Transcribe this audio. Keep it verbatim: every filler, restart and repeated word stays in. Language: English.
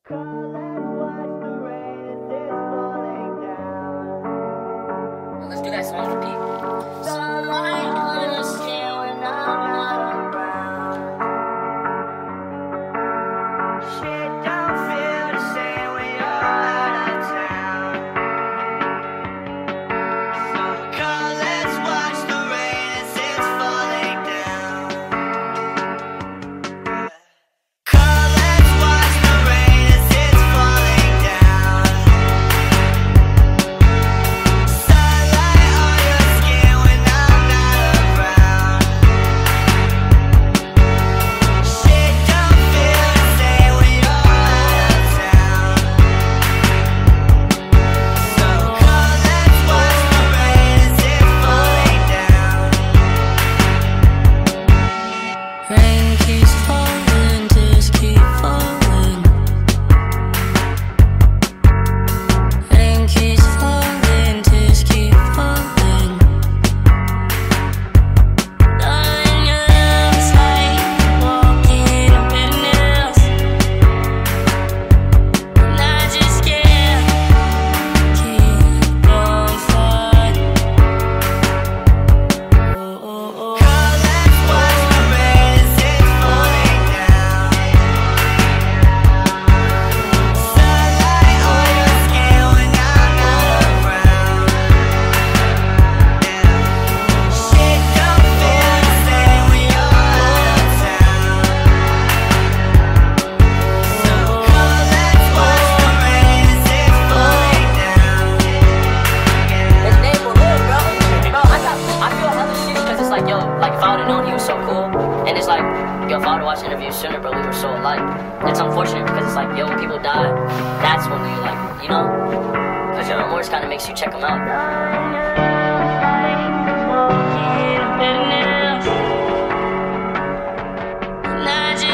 Let's do that song for people. Someone understand when I'm not around. Shit don't feel the same when you're out of town. So come, let's watch the rain as it's falling down. Come, let's watch the rain as it's falling down. Sunlight on your skin when I'm not around. Shit don't feel the same when you're out of town. So come, let's watch the rain as it's falling down. Rain keeps falling, tears keep falling. Rain keeps falling, tears keep falling. Darling, your love's like walking up in nails, and I just can't keep on fighting. Oh, oh, oh. Come, let's watch the rain as it's falling down. Sunlight on your skin when I'm not around. Shit don't feel the same when you're out of town. So come, let's watch the rain as it's falling down. His name will live, bro. Bro, I got, I feel hella shit because it's like, yo, like if I would've known he was so cool, and it's like, yo, if I would've watched the interview sooner, bro, we were so alike. It's unfortunate because it's like, yo, when people die, that's when we like, you know, because your remorse kind of makes you check them out. And I